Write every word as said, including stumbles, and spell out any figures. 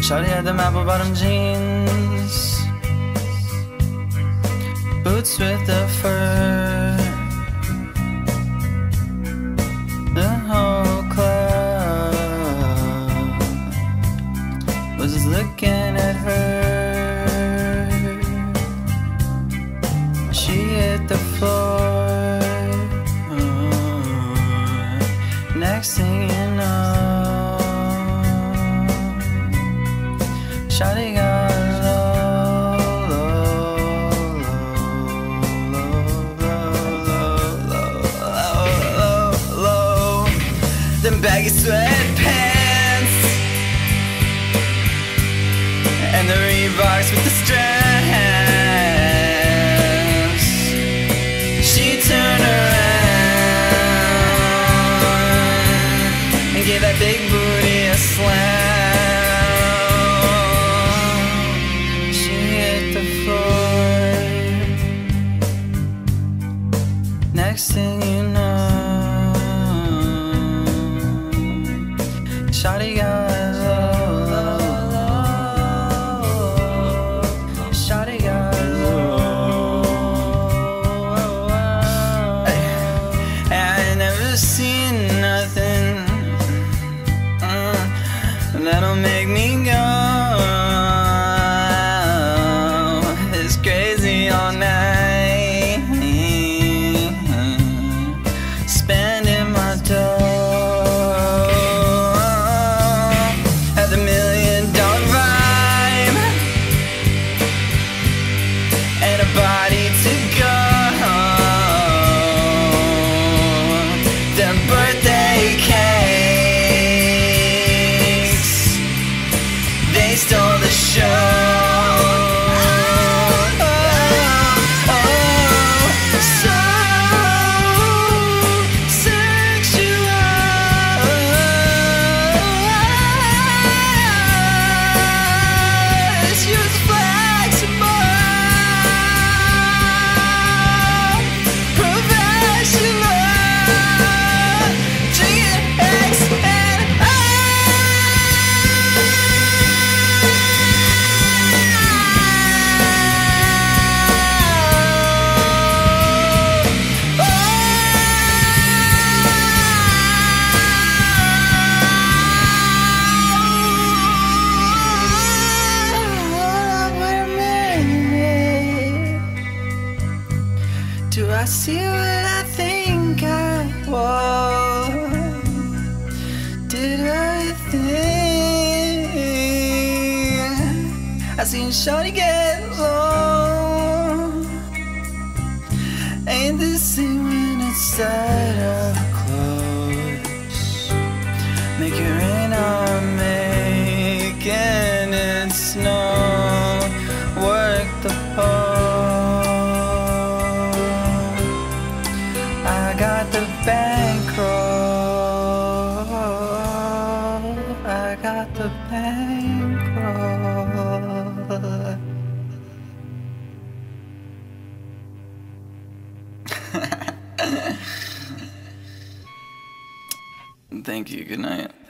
Shawty had them apple bottom jeans, boots with the fur. The whole club was looking at her. She hit the floor. Next thing you know, shawty got low, low, low, low, low, low, low, low. Them baggy sweatpants and the Reeboks with the strands. She turned around and gave that big booty a slam. Next thing you know, shawty got low, low, low. Shawty got low. I ain't never seen nothing uh, that'll make me go this crazy all night. Spending my dough at the million dollar vibe and a body to go. Them birthday cakes, they stole the show. Do I see what I think I was? Did I think I seen shawty get low? Ain't the same when it's side up close. Make it rain or making it snow. Work the pole. I got the bankroll. I got the bankroll. Thank you. Good night.